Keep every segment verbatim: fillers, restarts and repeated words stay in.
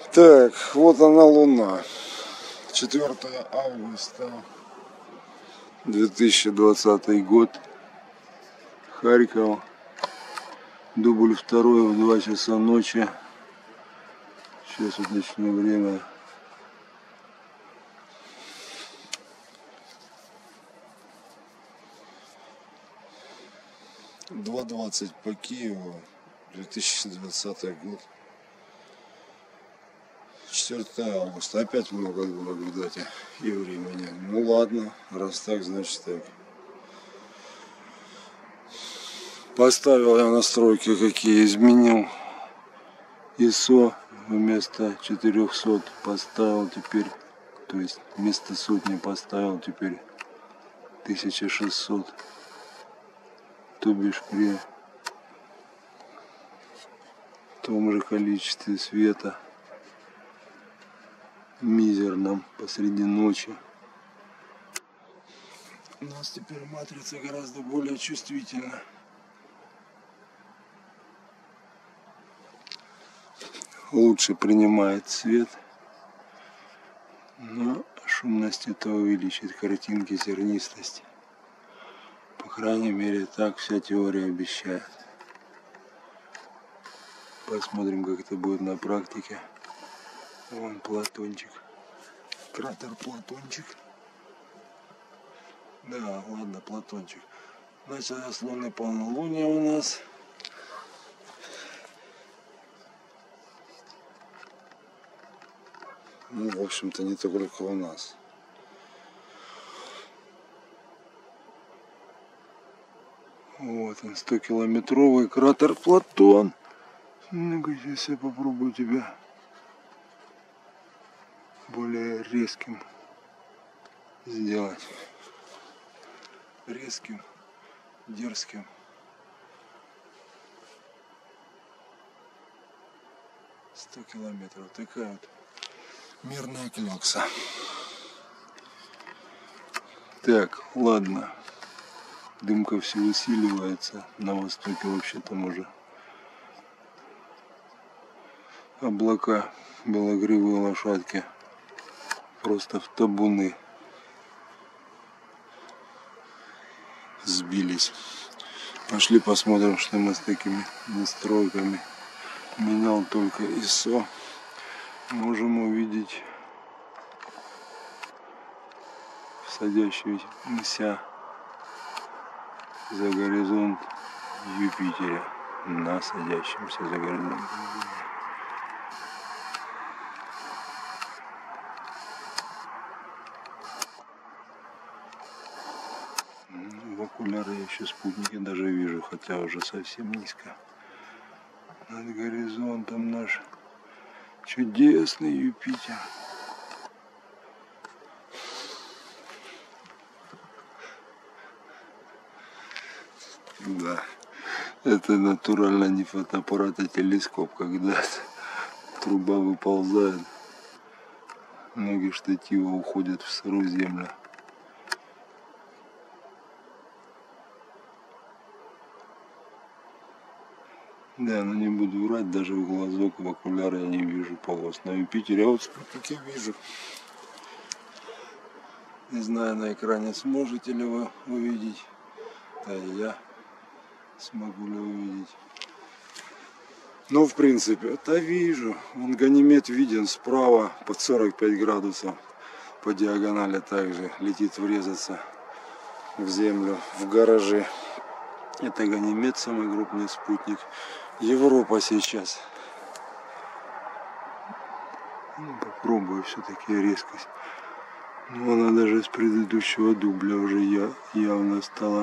Так, вот она Луна. четвёртое августа две тысячи двадцатый год. Харьков. Дубль второй в два часа ночи. Сейчас вот начну время. два двадцать по Киеву. две тысячи двадцатый год. четвёртое августа. Опять много было, видать, и времени. Ну ладно, раз так, значит так. Поставил я настройки, какие изменил. ай эс о вместо четырехсот поставил теперь, то есть вместо сотни поставил теперь тысяча шестьсот. То бишь при том же количестве света, мизерном, посреди ночи. У нас теперь матрица гораздо более чувствительна. Лучше принимает свет, но шумность это увеличит картинки, зернистость. По крайней мере, так вся теория обещает. Посмотрим, как это будет на практике. Вон Платончик. Кратер Платончик. Да, ладно, Платончик. Началось лунное полнолуние у нас. Ну, в общем-то, не только у нас. Вот он, стокилометровый кратер Платон. Ну-ка, сейчас я попробую тебя более резким сделать. Резким, дерзким. сто километров. Такая вот мирная клякса. Так, ладно. Дымка все усиливается. На востоке вообще там уже облака, белогривые лошадки просто в табуны сбились. Пошли посмотрим, что мы с такими настройками. Менял только ай эс о. Можем увидеть садящийся за горизонт Юпитера. На садящемся за горизонт. В окуляры я еще спутники даже вижу, хотя уже совсем низко. Над горизонтом наш чудесный Юпитер. Да, это натурально не фотоаппарат, а телескоп, когда труба выползает, ноги штатива уходят в сырую землю. Да, но не буду врать, даже в глазок, в окуляр я не вижу полос на Юпитере, а вот спутники вижу. Не знаю, на экране сможете ли вы увидеть, да и я смогу ли увидеть. Ну, в принципе, это вижу. Вон Ганимед виден справа под сорок пять градусов. По диагонали также летит врезаться в землю, в гаражи. Это Ганимед, самый крупный спутник. Европа сейчас. Ну, попробую все-таки резкость. Ну, она даже с предыдущего дубля уже я, явно стала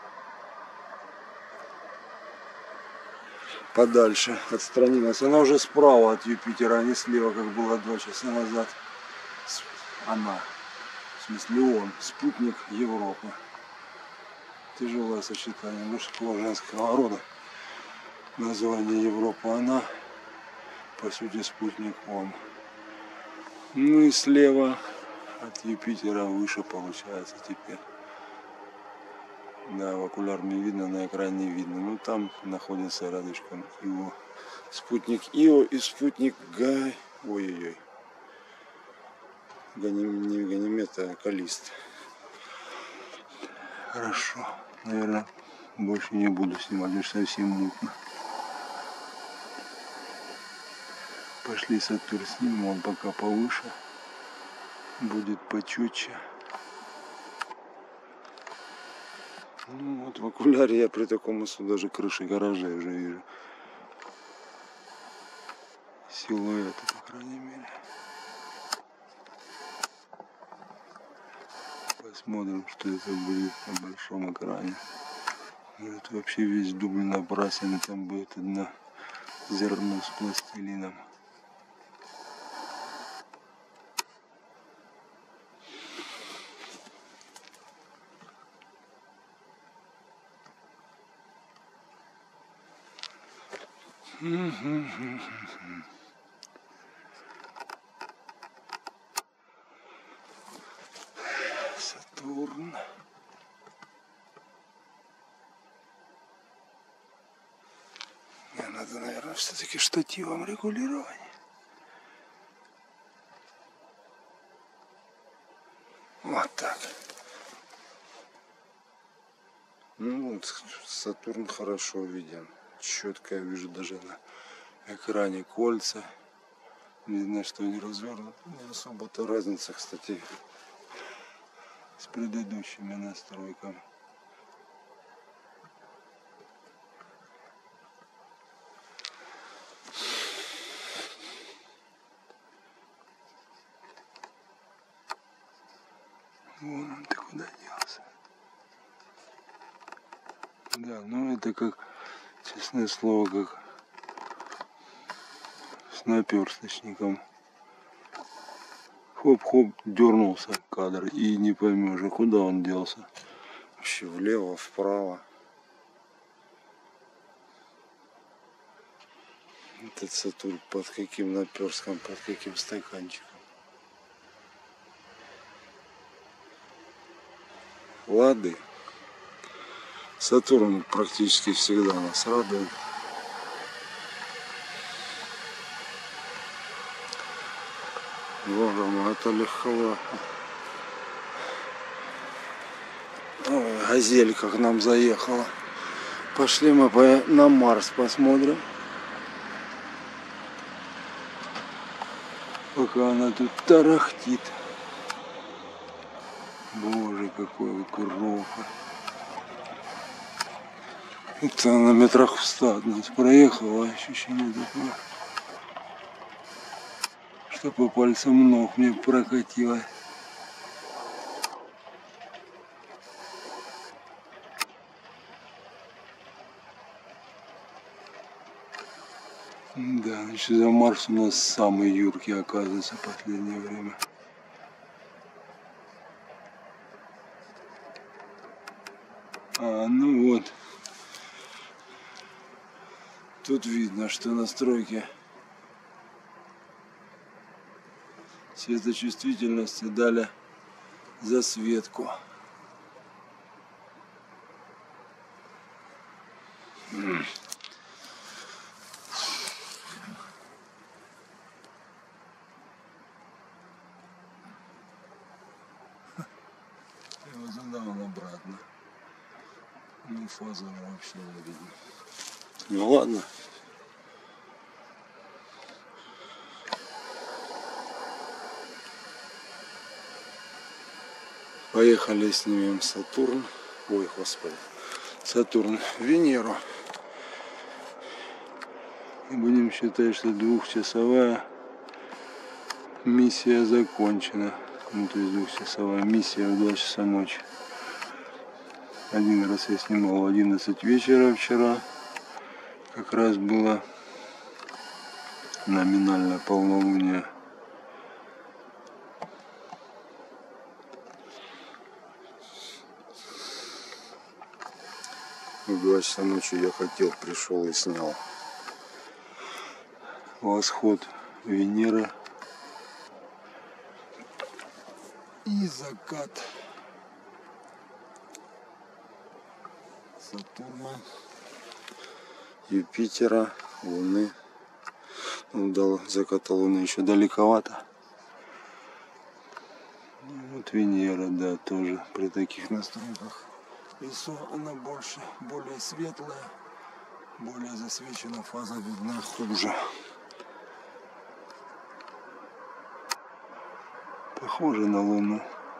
подальше, отстранилась. Она уже справа от Юпитера, а не слева, как было два часа назад. Она, в смысле он, спутник Европы. Тяжелое сочетание мужского и женского рода. Название Европа она, по сути спутник он. Ну и слева от Юпитера выше получается теперь. Да, в окуляр не видно, на экране не видно. Ну там находится рядышком Ио. Спутник Ио и спутник Гай. Ой-ой-ой. Ганим... Не Ганимед, а Калист. Хорошо. Наверное, больше не буду снимать, уж совсем мутно. Пошли Сатурн снимем, он пока повыше. Будет почетче. Ну вот в окуляре я при таком носу даже крыши гаража уже вижу. Силуэты, по крайней мере. Посмотрим, что это будет на большом экране. Может, вообще весь дубль набрасен, и там будет одно зерно с пластилином. Сатурн. Мне надо, наверное, все-таки штативом регулировать. Вот так. Ну вот, Сатурн хорошо виден. Четко я вижу даже на экране кольца. Видно, что они развернуты. Не особо-то разница, кстати, с предыдущими настройками. Вон он, ты куда делся? Да, ну это как, честное слово, как с наперсточником. Хоп-хоп, дернулся кадр, и не поймешь, а куда он делся. Вообще влево, вправо. Этот Сатурн под каким наперстком, под каким стаканчиком. Лады. Сатурн практически всегда нас радует. Боже мой, это легко. Ой, газелька к нам заехала. Пошли мы на Марс посмотрим. Пока она тут тарахтит. Боже, какой кроха. Это на метрах в ста от нас проехала, ощущение такое, что по пальцам ног мне прокатило. Да, значит, за Марс у нас самый юркий, оказывается, в последнее время. А, ну вот. Тут видно, что настройки светочувствительности дали засветку. Его задал он обратно. Ну, фазу вообще не видно. Ну ладно. Поехали, снимем Сатурн. Ой, господи. Сатурн, Венеру. И будем считать, что двухчасовая миссия закончена. Ну, то есть двухчасовая миссия в два часа ночи. Один раз я снимал в одиннадцать вечера вчера. Как раз было номинальное полнолуние. В два часа ночи я хотел, пришел и снял. Восход Венеры и закат Сатурна, Юпитера, Луны. До заката Луны еще далековато. Вот Венера, да, тоже при таких настройках ИСО она больше, более светлая, более засвечена, фаза видна хуже. Похоже на Луну.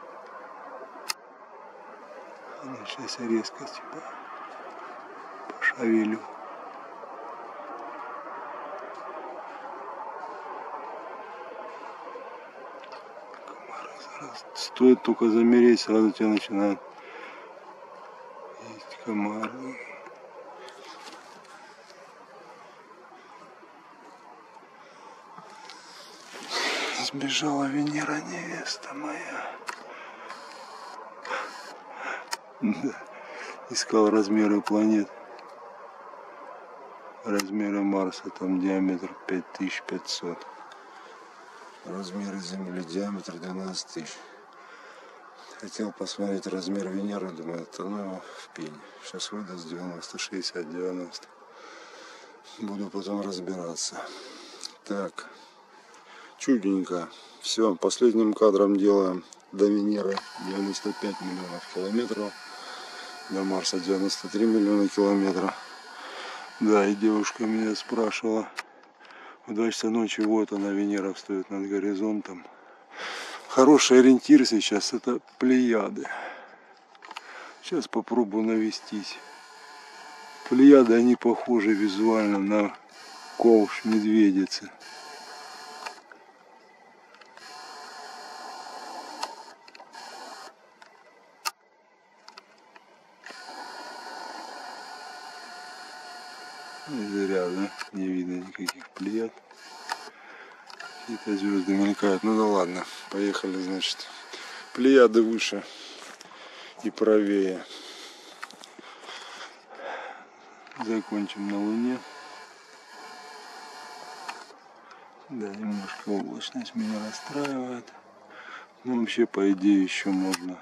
Она сейчас резко типа пошевелю. Стоит только замереть, сразу тебя начинают есть комары. Сбежала Венера, невеста моя. Да. Искал размеры планет. Размеры Марса, там диаметр пять тысяч пятьсот. Размеры Земли, диаметр двенадцать тысяч. Хотел посмотреть размер Венеры, думаю, это ну его в пень. Сейчас выдаст девяносто, шестьдесят, девяносто. Буду потом разбираться. Так, чудненько. Все, последним кадром делаем до Венеры девяносто пять миллионов километров. До Марса девяносто три миллиона километров. Да, и девушка меня спрашивала. В два часа ночи вот она, Венера, встает над горизонтом. Хороший ориентир сейчас это Плеяды. Сейчас попробую навестись. Плеяды, они похожи визуально на ковш медведицы. И зря, да? Не видно никаких Плеяд. Какие-то звезды мелькают. Ну да ладно, поехали, значит. Плеяды выше и правее. Закончим на Луне. Да, немножко облачность меня расстраивает. Ну вообще, по идее, еще можно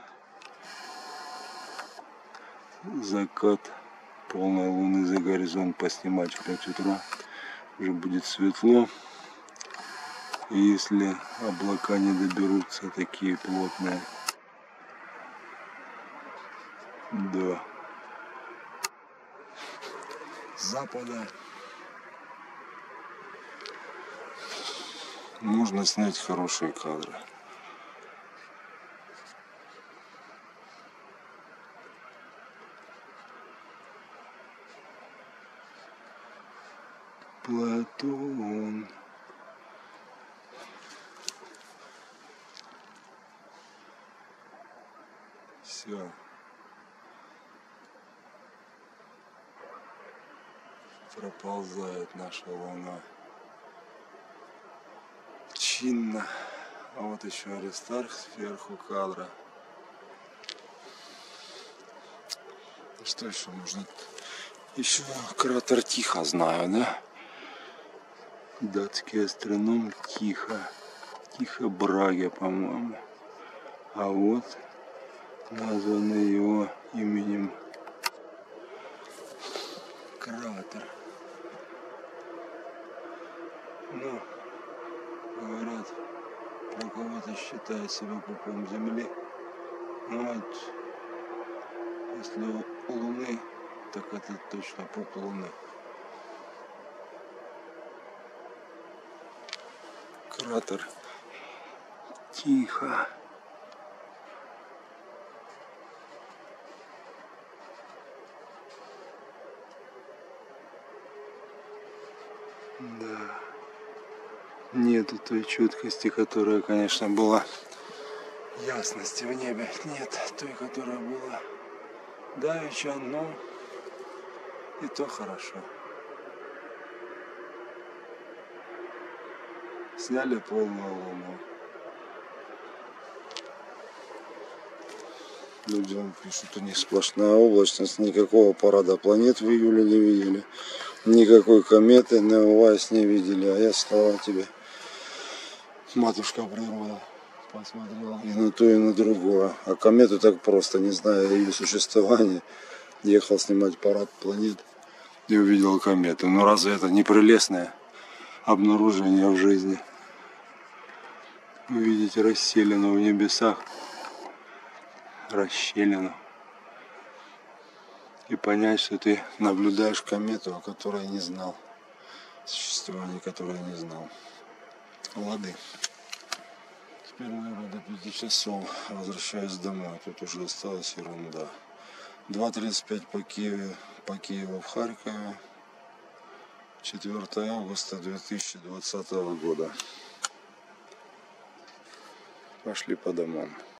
закат полной Луны за горизонт поснимать в пять утра. Уже будет светло. И если облака не доберутся такие плотные до запада, можно снять хорошие кадры. Платон. Все. Проползает наша Луна. Чинно. А вот еще Аристарх сверху кадра. Что еще можно? Еще кратер Тихо знаю, да? Датский астроном Тихо. Тихо Браге, по-моему. А вот названы его именем кратер. Ну, говорят, про кого-то считает себя пупом Земли. Ну вот, если у Луны, так это точно пуп Луны. Кратер Тихо. Да. Нету той четкости, которая, конечно, была. Ясности в небе нет той, которая была давеча, но и то хорошо. Сняли полную Луну. Людям пишут, у них сплошная облачность, никакого парада планет в июле не видели, никакой кометы Неовайс не видели, а я, слава тебе, матушка природа, посмотрела и на то, и на другое. А комету так просто, не зная ее существования, ехал снимать парад планет и увидел комету. Ну разве это не прелестное обнаружения в жизни. Увидеть расселину в небесах, расщелину. И понять, что ты наблюдаешь комету, о которой не знал. Существование которой не знал. Лады. Теперь, наверное, до пяти часов возвращаюсь домой. Тут уже осталась ерунда. два тридцать пять по Киеву, по Киеву в Харькове. четвёртого августа две тысячи двадцатого года. Пошли по домам.